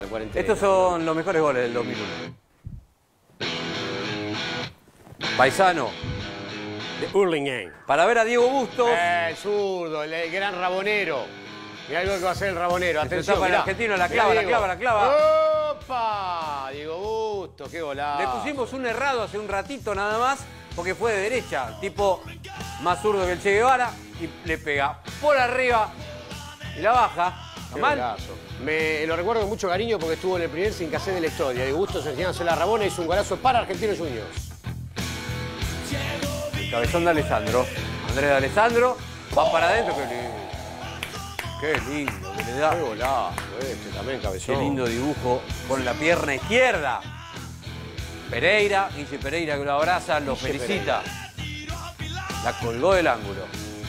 Estos son los mejores goles del 2001. Paisano. De Hurlingham. Para ver a Diego Bustos. El zurdo, el gran rabonero. Mirá lo que va a hacer el rabonero. Atención, para el argentino, la clava, la clava, la clava. ¡Opa! Diego Bustos, qué golazo. Le pusimos un errado hace un ratito nada más, porque fue de derecha, tipo más zurdo que el Che Guevara, y le pega por arriba y la baja. Qué ¿Mal? golazo. Me lo recuerdo con mucho cariño porque estuvo en el primer sin cassette de la historia. Diego Bustos enseñándose la Rabona, hizo un golazo para Argentinos Juniors. Cabezón de Alessandro. Andrés de Alessandro. Va para adentro. Qué lindo que le da. Qué golazo también, cabezón. Qué lindo dibujo con la pierna izquierda. Pereira, Guille Pereira que lo abraza, lo felicita. La colgó del ángulo.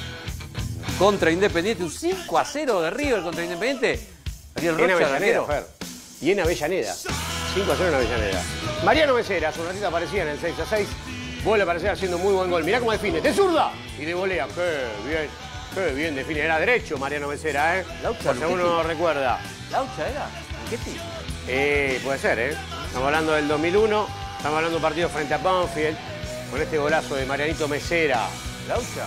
Contra Independiente, un 5-0 de River contra Independiente. Ariel En Rocha, Avellaneda, Fer. Y en Avellaneda. 5-0 en Avellaneda. Mariano Becerra, hace un ratito aparecía en el 6-6. Vuelve a aparecer haciendo muy buen gol. Mirá cómo define. ¡De zurda! Y de volea. Qué bien define. Era derecho Mariano Becerra, ¿eh? Laucha, por si uno recuerda. ¿Laucha era? ¿Qué tipo? Puede ser, ¿eh? Estamos hablando del 2001. Estamos hablando de un partido frente a Banfield. Con este golazo de Marianito Becerra. ¿Laucha?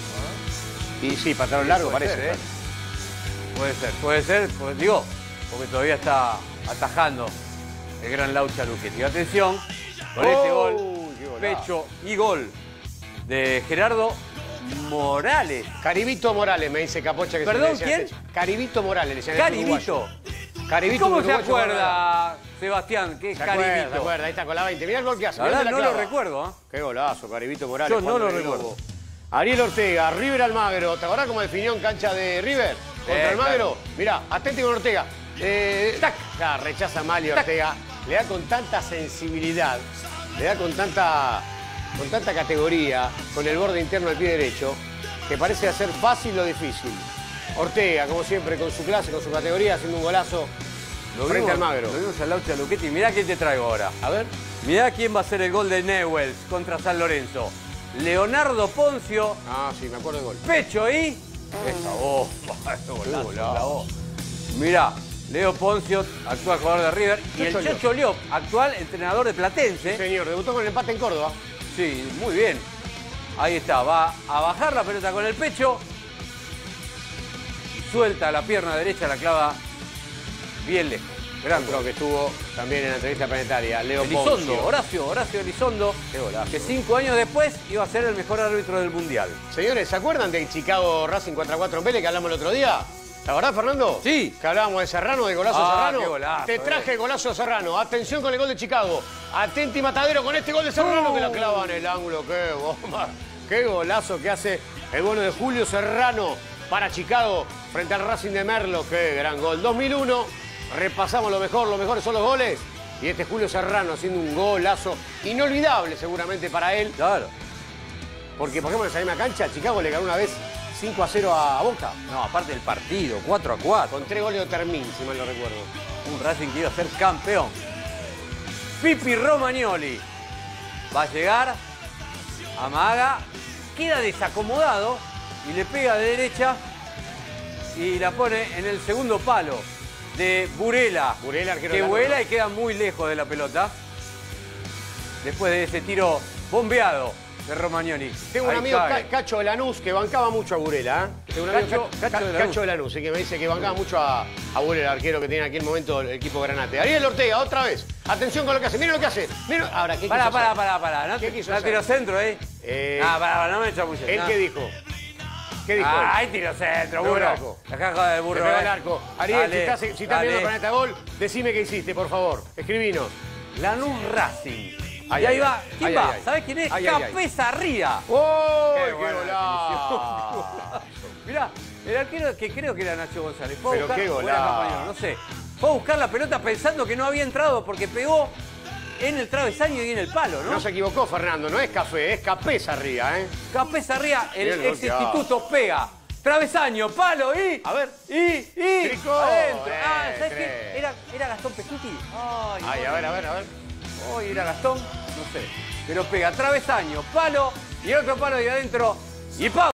Y sí, pantalón largo Puede parece, ser, ¿eh? Puede ser, pues, digo, porque todavía está atajando el gran Laucha Luchetti. Atención, con este gol, pecho y gol de Gerardo Morales. Caribito Morales, me dice Capocha que ¿Perdón, se quién? Caribito Morales, le decían. Caribito. Caribito. ¿Cómo se acuerda, Sebastián? ¿Qué es Caribito? Se acuerda, ahí está con la 20. Mirá el gol que hace. La verdad no lo recuerdo, ¿eh? Qué golazo, Caribito Morales. Yo no lo recuerdo. Ariel Ortega, River Almagro. ¿Te acordás cómo definió en cancha de River? Contra Almagro. Claro. Mirá, atente con Ortega. ¡Tac! Ya, rechaza mal y Ortega. Le da con tanta sensibilidad, le da con tanta categoría, con el borde interno del pie derecho, que parece hacer fácil lo difícil. Ortega, como siempre, con su clase, con su categoría, haciendo un golazo frente a Almagro. Lo vimos al Laucha Luchetti. Mirá quién te traigo ahora. A ver. Mirá quién va a ser el gol de Newell's contra San Lorenzo. Leonardo Poncio. Ah, sí, me acuerdo del gol. Pecho y... Esa voz. Golazo. Mirá, Leo Poncio, actual jugador de River. Y el Chacho Liop, actual entrenador de Platense. Sí, señor, debutó con el empate en Córdoba. Sí, muy bien. Ahí está, va a bajar la pelota con el pecho. Suelta la pierna derecha, la clava bien lejos. Gran creo que estuvo también en la entrevista planetaria. Leo Poncio. Horacio Elizondo, que 5 años después iba a ser el mejor árbitro del Mundial. Señores, ¿se acuerdan del Chicago Racing 4-4 en Vélez que hablamos el otro día? ¿La verdad, Fernando? Sí. Que hablábamos de Serrano, de golazo Serrano. Qué golazo, te traje el golazo Serrano. Atención con el gol de Chicago. Atenti Matadero con este gol de Serrano que la clava en el ángulo. ¡Qué bomba! ¡Qué golazo que hace el bueno de Julio Serrano para Chicago frente al Racing de Merlo! ¡Qué gran gol! 2001. Repasamos lo mejores son los goles. Y este Julio Serrano haciendo un golazo inolvidable seguramente para él. Claro. Porque, por ejemplo, en esa misma cancha, Chicago le ganó una vez 5-0 a Boca. No, aparte del partido, 4-4. Con 3 goles de Termín, si mal no recuerdo. Un Racing que iba a ser campeón. Pipi Romagnoli va a llegar, amaga, queda desacomodado y le pega de derecha y la pone en el segundo palo de Burela. Burela, arquero que de vuela y queda muy lejos de la pelota. Después de ese tiro bombeado de Romagnoli. Tengo un amigo, Cacho de Lanús, que bancaba mucho a Burela. ¿Eh? Tengo un amigo, Cacho de Lanús, que me dice que bancaba mucho a Burela, el arquero que tiene aquí en el momento el equipo Granate. Ariel Ortega, otra vez. Atención con lo que hace. Miren lo que hace. Miren. Ahora, ¿qué quiso hacer? Pará. No, ¿Qué quiso no hacer? tiro centro, ¿eh? No me chamuches. ¿Él qué dijo? ¿Qué dijo? Ahí tiro centro, burro. La caja del burro. Le pegó el arco. Ariel, si estás viendo con este gol, decime qué hiciste, por favor. Escribinos. Lanús Racing. Y ahí va. ¿Quién va? ¿Sabés quién es? Capezarría. ¡Oh! ¡Qué golazo! Mirá, el arquero que creo que era Nacho González. Fue a buscar, qué golazo. No sé. Fue a buscar la pelota pensando que no había entrado porque pegó en el travesaño y en el palo, ¿no? No se equivocó, Fernando. No es Café, es Capezarría, ¿eh? Capezarría, el ex instituto pega. Travesaño, palo y... A ver. Tricó. Adentro. ¿Sabés qué? ¿Era Gastón Pescuti? Ay, a ver. Hoy era Gastón, no sé. Pero pega travesaño, palo y otro palo de adentro y ¡pam!